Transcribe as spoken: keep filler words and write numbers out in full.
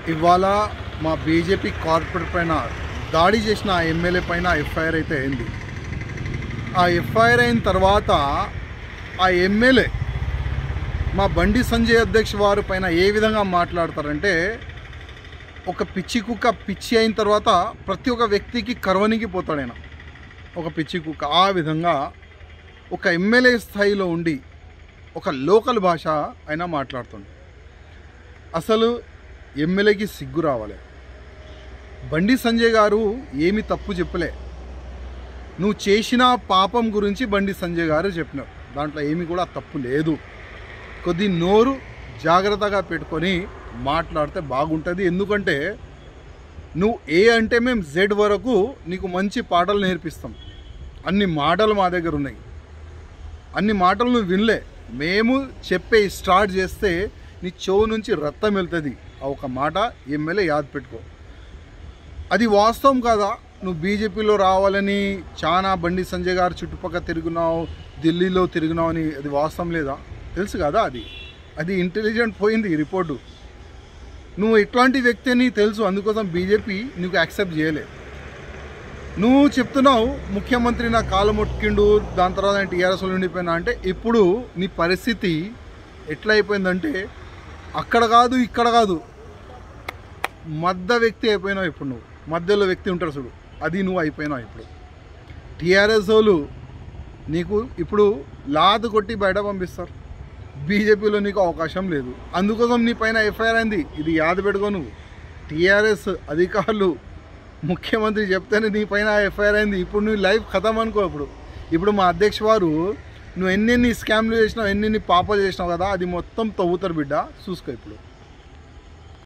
ఇవాళ మా BJP corporate పైన దాడి చేసిన ఆ ఎమ్మెల్యే పైన ఎఫ్ఐఆర్ అయితే అయింది. ఆ ఎఫ్ఐఆర్ అయిన తర్వాత ఆ ఎమ్మెల్యే మా బండి సంజయ్ అధ్యక్ష వారి పైన ఏ విధంగా మాట్లాడతారంటే, ఒక పిచ్చి కుక్క పిచ్చి అయిన తర్వాత ప్రతి ఒక్క వ్యక్తికి కర్వనికి పోతాడు ఆయన, ఒక పిచ్చి కుక్క. ఆ విధంగా ఒక ఎమ్మెల్యే స్థాయిలో ఉండి ఒక లోకల్ భాష అయినా మాట్లాడుతుంది. అసలు ఎమ్మెల్యేకి సిగ్గు రావాలి. బండి సంజయ్ గారు ఏమి తప్పు చెప్పలే, నువ్వు చేసిన పాపం గురించి బండి సంజయ్ గారు చెప్పినారు, దాంట్లో ఏమి కూడా తప్పు లేదు. కొద్ది నోరు జాగ్రత్తగా పెట్టుకొని మాట్లాడితే బాగుంటుంది. ఎందుకంటే నువ్వు ఏ అంటే మేము జెడ్ వరకు నీకు మంచి పాటలు నేర్పిస్తాం. అన్ని మాటలు మా దగ్గర ఉన్నాయి, అన్ని మాటలు నువ్వు వినలే. మేము చెప్పే స్టార్ట్ చేస్తే నీ చెవు నుంచి రక్తం వెళ్తుంది. ఆ ఒక మాట ఎమ్మెల్యే యాద్ పెట్టుకో. అది వాస్తవం కాదా? నువ్వు బీజేపీలో రావాలని చాలా బండి సంజయ్ గారు చుట్టుపక్కల తిరుగున్నావు, ఢిల్లీలో తిరిగినావు అని, అది వాస్తవం లేదా? తెలుసు కదా, అది అది ఇంటెలిజెంట్ పోయింది ఈ రిపోర్టు. నువ్వు ఇట్లాంటి వ్యక్తి అని తెలుసు, అందుకోసం బీజేపీ నీకు యాక్సెప్ట్ చేయలే. నువ్వు చెప్తున్నావు ముఖ్యమంత్రి నా కాలు మొక్కిండు, దాని తర్వాత నేను టీఆర్ఎస్లో ఉండిపోయినా అంటే, ఇప్పుడు నీ పరిస్థితి ఎట్లా అయిపోయిందంటే అక్కడ కాదు ఇక్కడ కాదు, మధ్య వ్యక్తి అయిపోయినావు. ఇప్పుడు నువ్వు మధ్యలో వ్యక్తి ఉంటారు చూడు, అది నువ్వు అయిపోయినావు. ఇప్పుడు టీఆర్ఎస్ వాళ్ళు నీకు ఇప్పుడు లాదు కొట్టి బయట పంపిస్తారు, బీజేపీలో నీకు అవకాశం లేదు. అందుకోసం నీ పైన ఎఫ్ఐఆర్ అయింది. ఇది యాద పెట్టుకో. నువ్వు టీఆర్ఎస్ అధికారులు ముఖ్యమంత్రి చెప్తేనే నీ పైన ఎఫ్ఐఆర్ అయింది. ఇప్పుడు నువ్వు లైఫ్ ఖతం అనుకో. ఇప్పుడు ఇప్పుడు మా అధ్యక్ష వారు నువ్వు ఎన్నెన్ని స్కామ్లు చేసినావు, ఎన్నెన్ని పాపాలు చేసినావు కదా, అది మొత్తం తవ్వుతారు బిడ్డ, చూసుకో ఇప్పుడు.